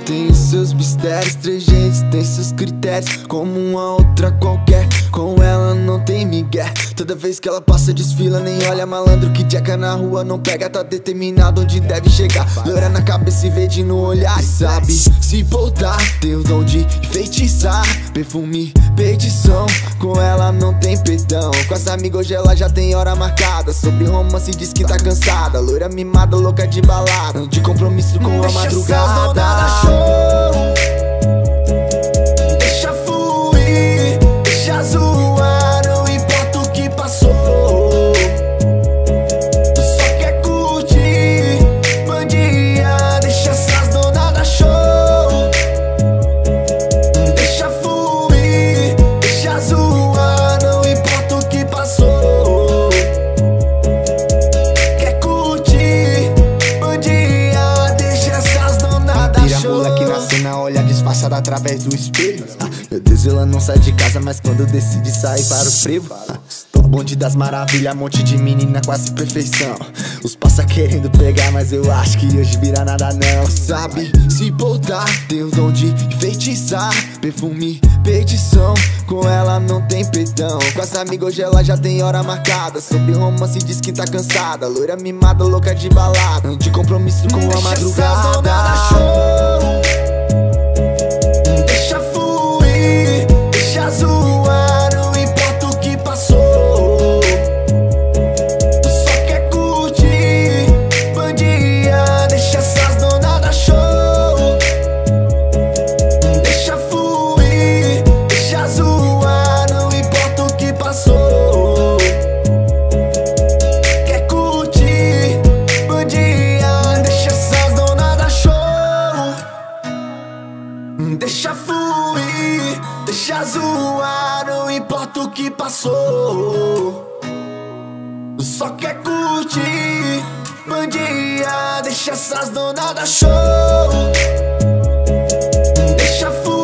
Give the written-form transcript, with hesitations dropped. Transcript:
tem os seus mistérios. Três gentes tem seus critérios, como uma outra qualquer. Com ela não tem migué. Toda vez que ela passa desfila, nem olha. Malandro que jaca na rua não pega, tá determinado onde deve chegar. Loira na cabeça e verde no olhar, e sabe se voltar. Tem o dom de enfeitiçar, perfume, perdição. Com ela não tem perdão. Com essa amiga hoje ela já tem hora marcada. Sobre romance diz que tá cansada. Loira mimada, louca de balada, de compromisso com a madrugada. Deixa fluir, deixa zoar, não importa o que passou. Só quer curtir, bandinha, deixa essas donadas show. Deixa fluir, deixa zoar, não importa o que passou. Quer curtir, bandinha, deixa essas donadas show. Mula que nasce na olha disfarçada através do espelho. Meu Deus, ela não sai de casa, mas quando decide sair para o frevo. Bonde das maravilhas, monte de menina, quase perfeição. Os passa querendo pegar, mas eu acho que hoje vira nada não. Sabe se voltar, tem o dom de enfeitiçar, perfume, perdição. Com ela não tem perdão. Com essa amiga hoje ela já tem hora marcada. Sobre romance diz que tá cansada. Loira mimada, louca de balada, de compromisso com a madrugada. Deixa fluir, deixa zoar, não importa o que passou. Só quer curtir, bandinha, deixa essas donadas show. Deixa fluir, deixa zoar, não importa o que passou. Quer curtir, bandinha, deixa essas donadas show. Deixa fluir, deixa zoar, não importa o que passou. Só quer curtir, bandinha, deixa essas donadas show. Deixa fluir.